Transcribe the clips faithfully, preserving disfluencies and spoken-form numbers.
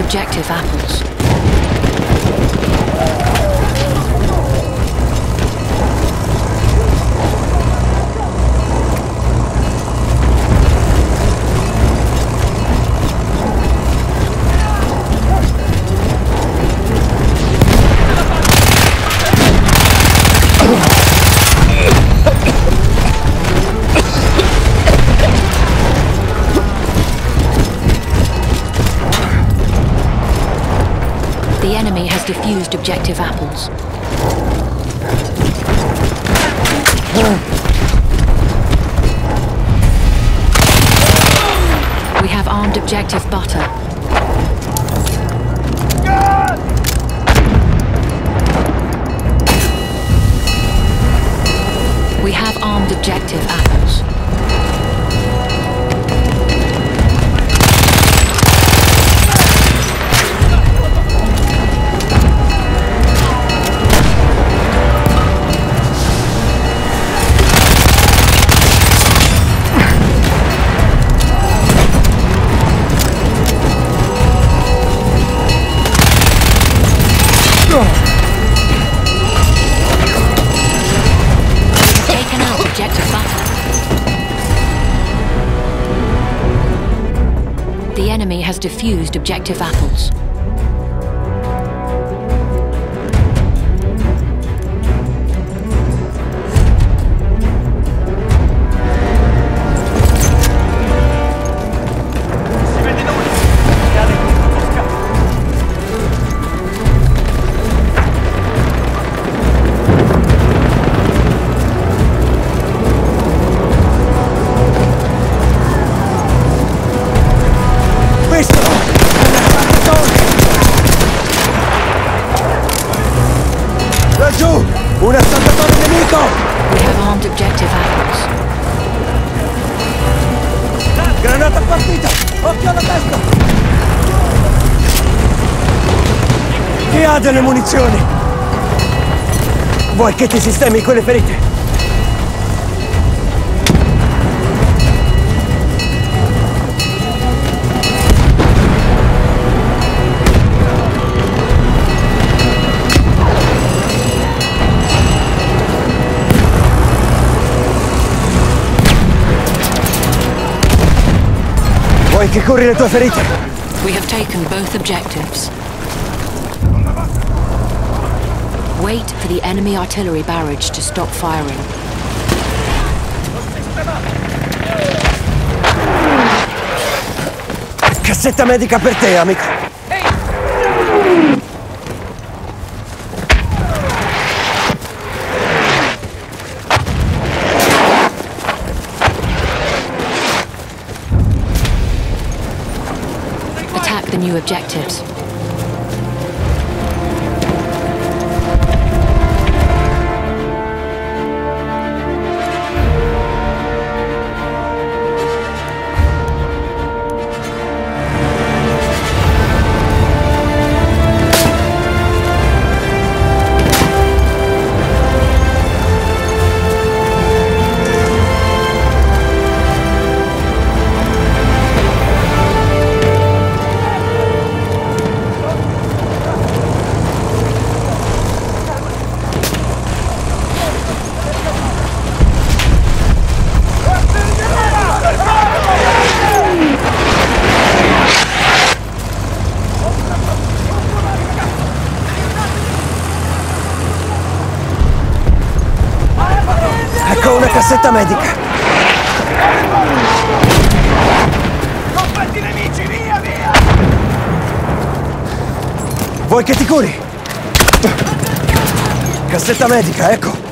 objective apples. The enemy has defused objective apples. We have armed objective butter. We have armed objective apples. Taken out objective butter. The enemy has defused objective apples. Laggiù! Un assaltatore nemico! We have armed objective apples. Granata partita! Occhio alla testa! Chi ha delle munizioni? Vuoi che ti sistemi quelle ferite? Vuoi che curi le tue ferite? We have taken both objectives. Wait for the enemy artillery barrage to stop firing. Cassetta medica per te, amico. Attack the new objectives. Ecco una cassetta medica. Competti nemici, via, via! Vuoi che ti curi? Cassetta medica, ecco.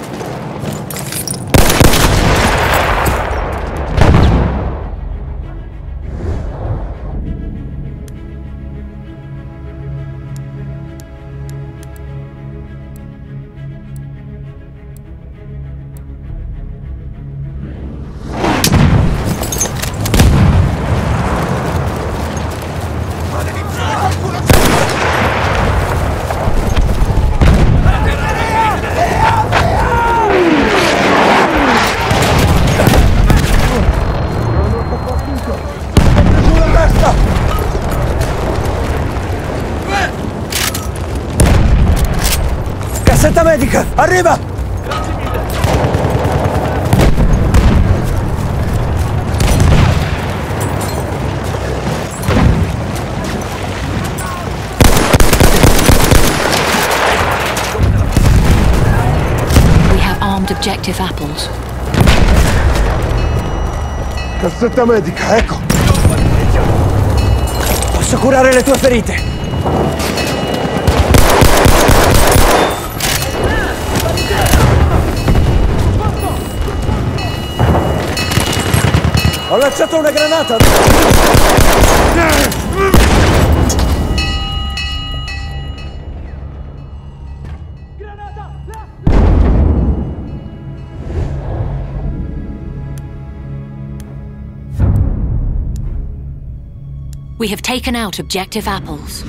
medica! Arriva! We have armed objective apples. Cassetta medica, ecco! Posso curare le tue ferite! Ho lanciato una granata! We have taken out objective apples.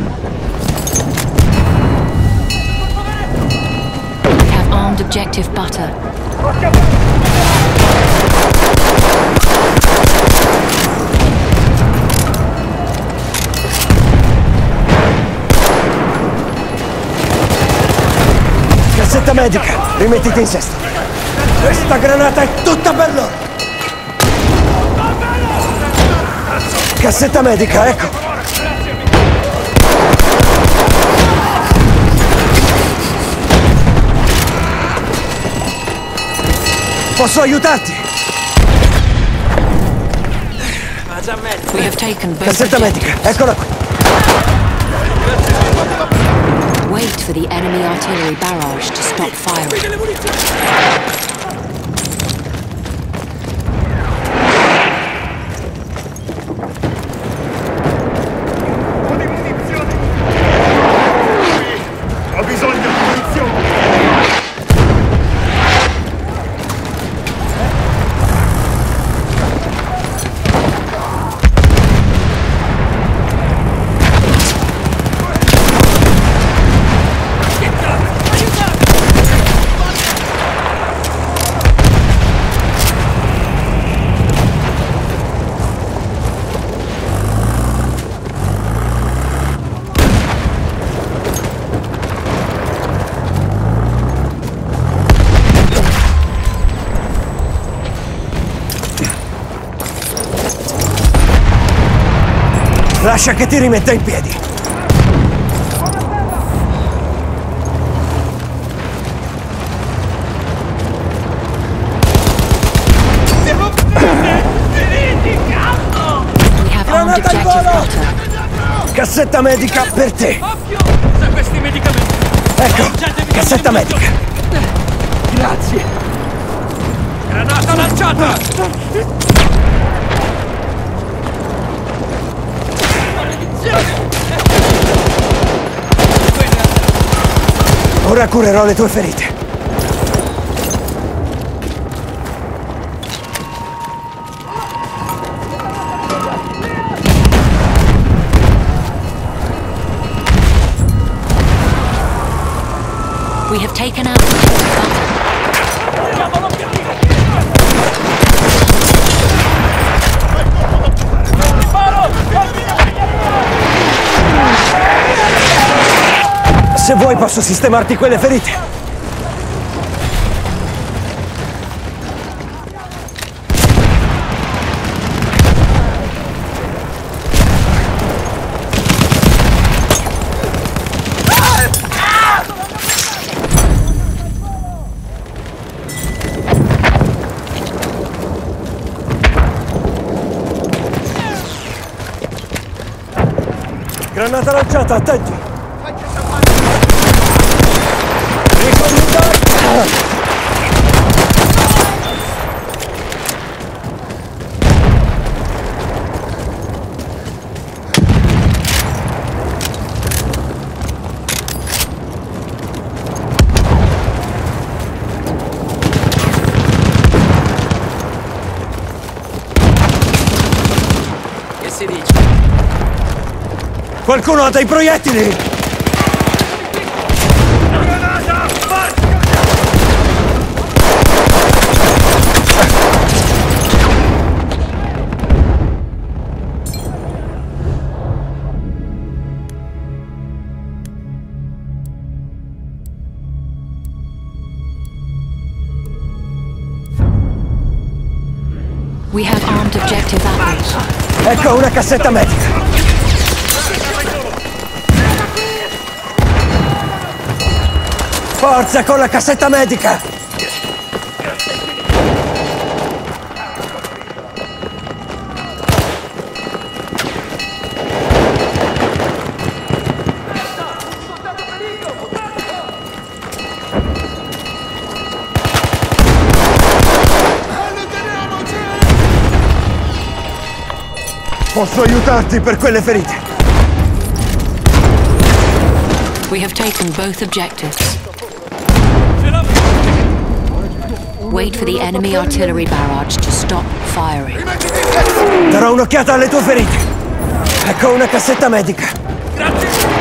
We have armed objective butter. Cassetta medica, rimettiti in sesto. Questa granata è tutta per loro. Cassetta medica, ecco. Posso aiutarti? We have taken both Cassetta medica, eccola qui. Wait for the enemy artillery barrage to stop firing. Ho bisogno di munizioni! Lascia che ti rimetta in piedi. We have armed Granata in objective volo! butter. Cassetta medica per te. Usa questi medicamenti! Ecco, cassetta medica. Grazie! Granata lanciata! Ora curerò le tue ferite. We have taken out objective butter. Se vuoi posso sistemarti quelle ferite. Granata lanciata, attenti! Che si dice? Qualcuno ha dei proiettili! objective apples. Ecco una cassetta medica. Forza con la cassetta medica! Posso aiutarti per quelle ferite? We have taken both objectives. Wait for the enemy artillery barrage to stop firing. Darò un'occhiata alle tue ferite. Ecco una cassetta medica. Grazie!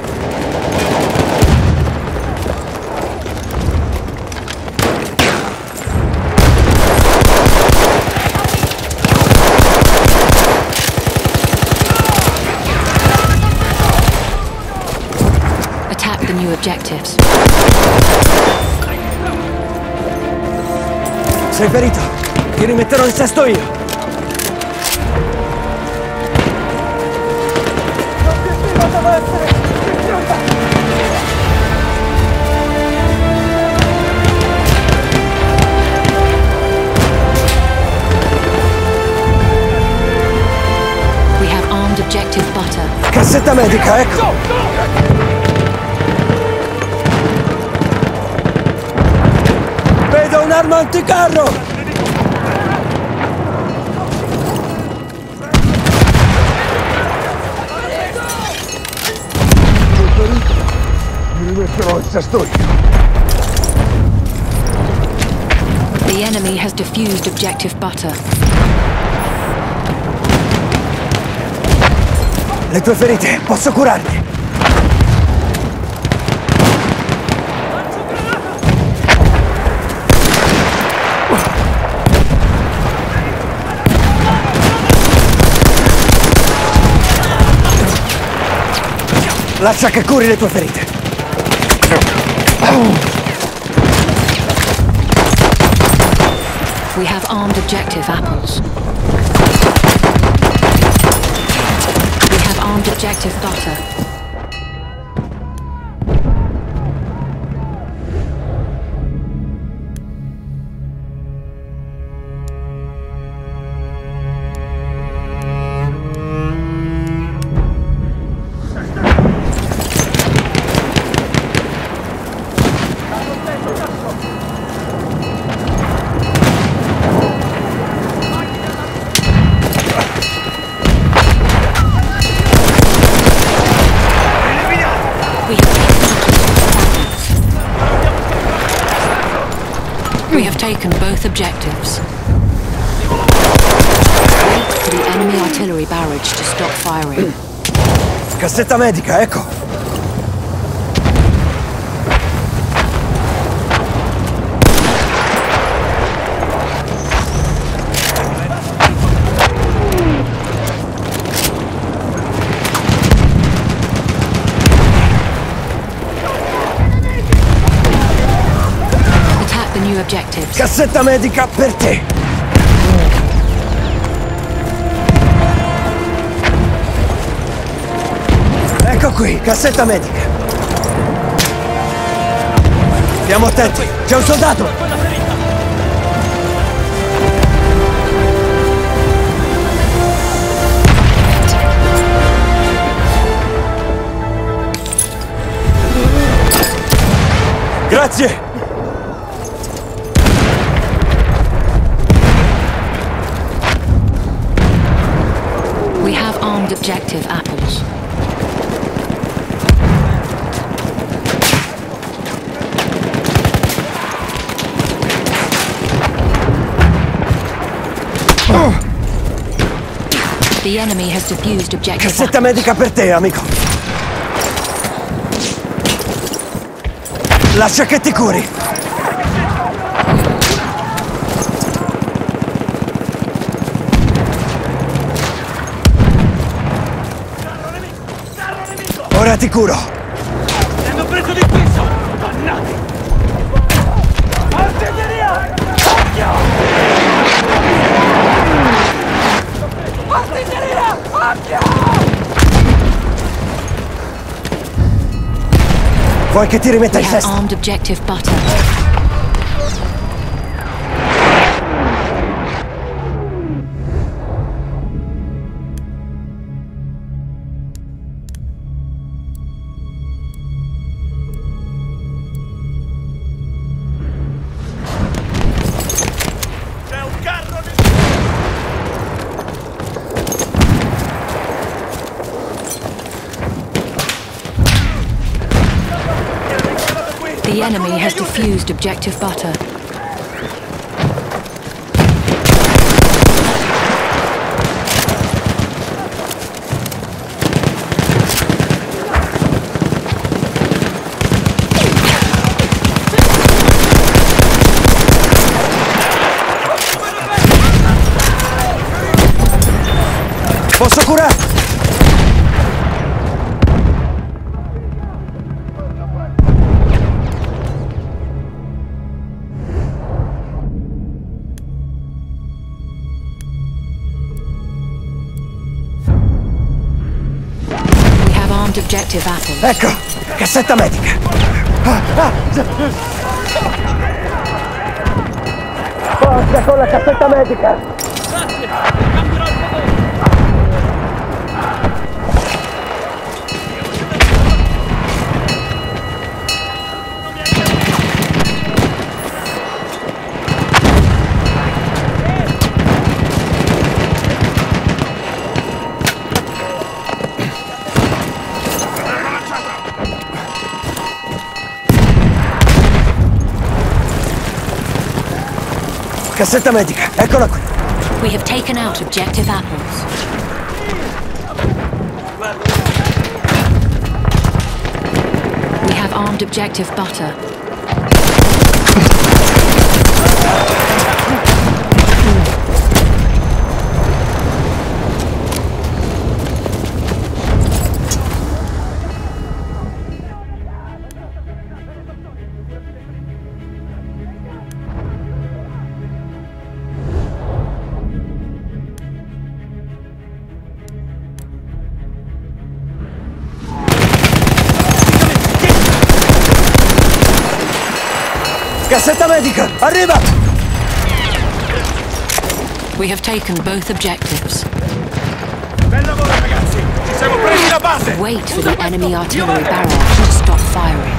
Attack the new objectives. Sei ferito? Ti rimetterò in sesto io. L'obiettivo deve essere distrutta. We have armed objective butter. Cassetta medica, ecco. Vedo un'arma anticarro! Mi rimetterò in sesto io. The enemy has defused objective butter. Le tue ferite, posso curarti. Lascia che curi le tue ferite. We have armed objective apples. We have armed objective butter. We have taken both objectives. Wait for the enemy artillery barrage to stop firing. Cassetta medica, ecco. New objectives. Cassetta medica per te. Ecco qui, cassetta medica. Stiamo attenti, c'è un soldato. Grazie. We have armed objective apples. Oh. The enemy has defused objective Cassetta apples. medica per te, amico. Lascia che ti curi. Ora ti curo! Mi hanno preso di peso! Dannati! Artiglieria! Occhio! Artiglieria! Occhio! Vuoi che ti rimetta We il have sesto? armed objective butter. The enemy has defused objective butter. Posso curare? Objective apples. Ecco, cassetta medica. Ah, ah. Forza con la cassetta medica. Grazie! Cambierò il favore! Cassetta medica, eccola qui. We have taken out objective apples. We have armed objective butter. Cassetta medica, arriva! We have taken both objectives. Bel lavoro ragazzi! Ci siamo presi la base! Wait for the enemy artillery barrage to stop firing.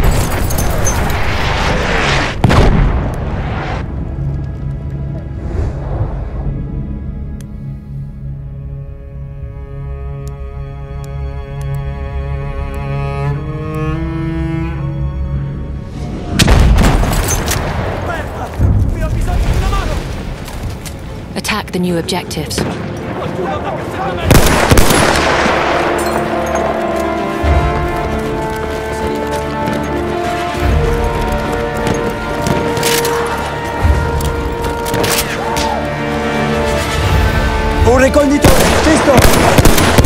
Attack the new objectives. Un ricognitore, visto!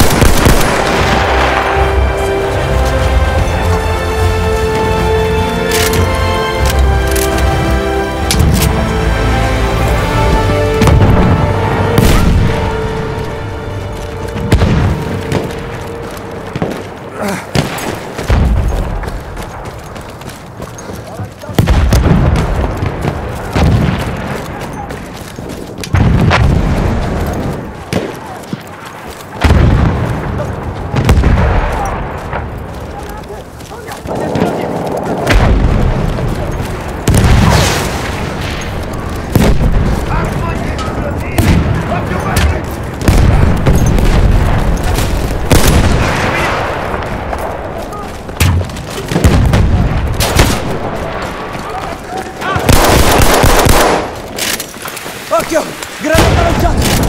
Occhio! Granata lanciata!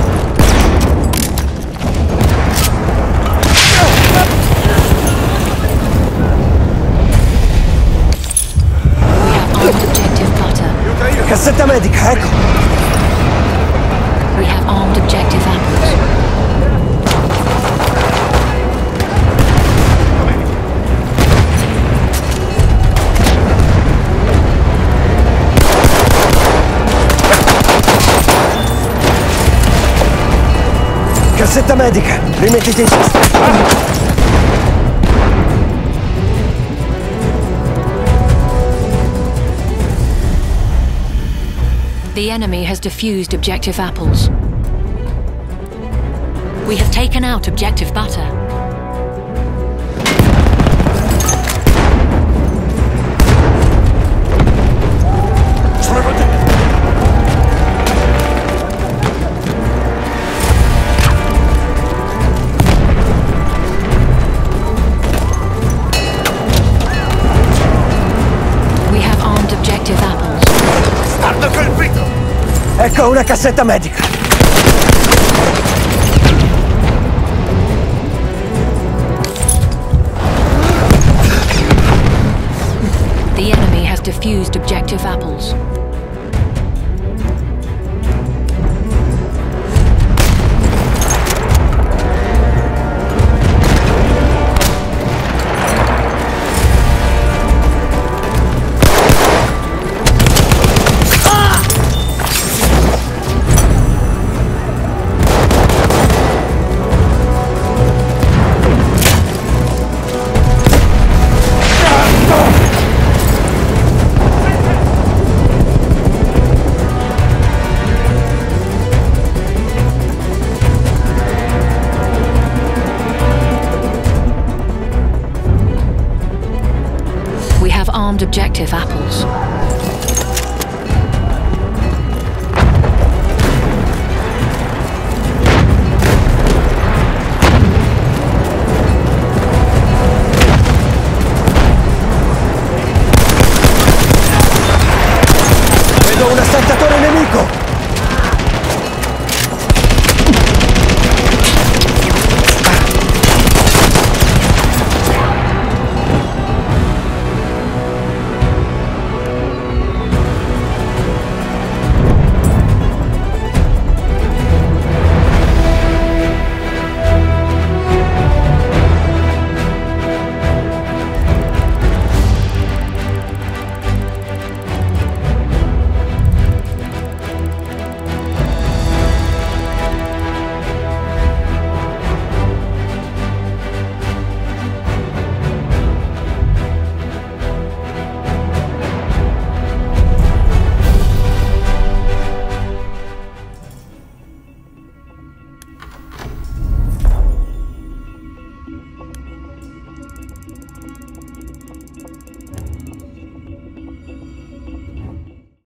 We have armed objective butter. Cassetta medica, ecco! We have armed objective apples. cassetta medica! Rimettiti in cesta! The enemy has defused objective apples. We have taken out objective butter. We have armed objective apples. Stardo colpito! Ecco una cassetta medica! The enemy has defused objective apples. We have armed objective apples.